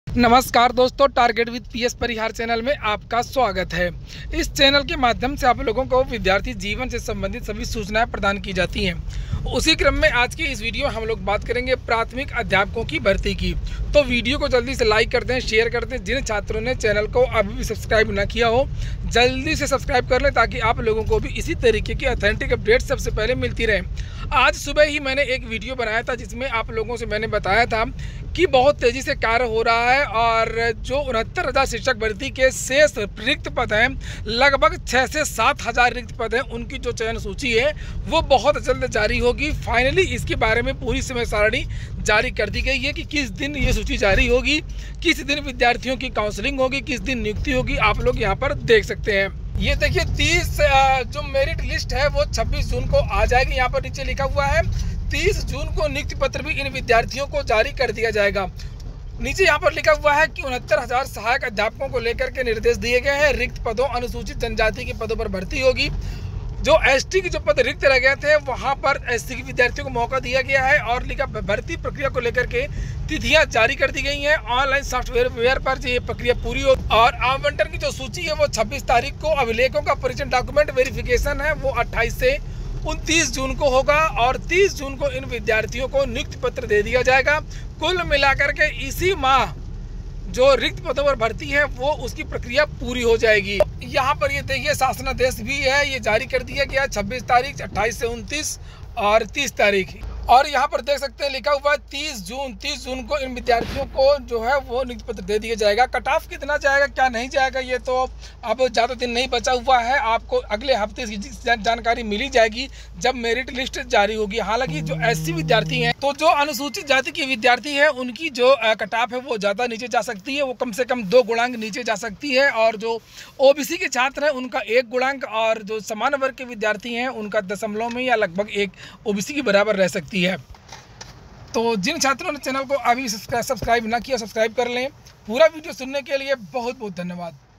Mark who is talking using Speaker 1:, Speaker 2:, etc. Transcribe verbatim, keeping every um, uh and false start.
Speaker 1: नमस्कार दोस्तों, target with PS Parihar channel में आपका स्वागत है। इस चैनल के माध्यम से आप लोगों को विद्यार्थी जीवन से संबंधित सभी सूचनाएं प्रदान की जाती हैं। उसी क्रम में आज की इस वीडियो में हम लोग बात करेंगे प्राथमिक अध्यापकों की भर्ती की। तो वीडियो को जल्दी से लाइक कर दें, शेयर कर दें। जिन छात्रों ने चैनल को अभी भी सब्सक्राइब ना किया हो, जल्दी से सब्सक्राइब कर लें ताकि आप लोगों को भी इसी तरीके की ऑथेंटिक अपडेट सबसे पहले मिलती रहे। आज सुबह ही मैंने एक वीडियो बनाया था जिसमें आप लोगों से मैंने बताया था कि बहुत तेज़ी से कार्य हो रहा है और जो उनहत्तर हज़ार शिक्षक भर्ती के शेष रिक्त पद हैं, लगभग छः से सात हज़ार रिक्त पद हैं, उनकी जो चयन सूची है वो बहुत जल्द जारी होगी। फाइनली इसके बारे में पूरी समय सारणी जारी कर दी गई है कि किस दिन ये सूची जारी होगी, किस दिन विद्यार्थियों की काउंसलिंग होगी, किस दिन नियुक्ति होगी। आप लोग यहाँ पर देख सकते हैं। ये देखिए तीस जो मेरिट लिस्ट है वो छब्बीस जून को आ जाएगी। यहाँ पर नीचे लिखा हुआ है तीस जून को नियुक्ति पत्र भी इन विद्यार्थियों को जारी कर दिया जाएगा। नीचे यहाँ पर लिखा हुआ है कि उनहत्तर हजार सहायक अध्यापकों को लेकर के निर्देश दिए गए हैं। रिक्त पदों अनुसूचित जनजाति के पदों पर भर्ती होगी। जो एसटी के जो पद रिक्त रह गए थे वहाँ पर एसटी के विद्यार्थियों को मौका दिया गया है और लिखा भर्ती प्रक्रिया को लेकर के तिथियां जारी कर दी गई हैं। ऑनलाइन सॉफ्टवेयर पर ये प्रक्रिया पूरी हो और आवंटन की जो सूची है वो छब्बीस तारीख को, अभिलेखों का परिचय डॉक्यूमेंट वेरिफिकेशन है वो अट्ठाईस से उनतीस जून को होगा और तीस जून को इन विद्यार्थियों को नियुक्ति पत्र दे दिया जाएगा। कुल मिलाकर के इसी माह जो रिक्त पदों पर भर्ती है वो उसकी प्रक्रिया पूरी हो जाएगी। यहाँ पर ये देखिए शासनादेश भी है, ये जारी कर दिया गया छब्बीस तारीख, अट्ठाईस से उनतीस और तीस तारीख। और यहाँ पर देख सकते हैं लिखा हुआ है तीस जून तीस जून को इन विद्यार्थियों को जो है वो नियुक्ति पत्र दे दिया जाएगा। कट ऑफ कितना जाएगा क्या नहीं जाएगा ये तो अब ज़्यादा दिन नहीं बचा हुआ है, आपको अगले हफ्ते की जानकारी मिली जाएगी जब मेरिट लिस्ट जारी होगी। हालांकि जो एससी विद्यार्थी हैं, तो जो अनुसूचित जाति के विद्यार्थी हैं उनकी जो कट ऑफ है वो ज़्यादा नीचे जा सकती है, वो कम से कम दो गुणांक नीचे जा सकती है। और जो ओबीसी के छात्र हैं उनका एक गुणांक और जो समान वर्ग के विद्यार्थी हैं उनका दशमलव में या लगभग एक ओबीसी के बराबर रह सकती है। तो जिन छात्रों ने चैनल को अभी सब्सक्राइब ना किया, सब्सक्राइब कर लें। पूरा वीडियो सुनने के लिए बहुत बहुत धन्यवाद।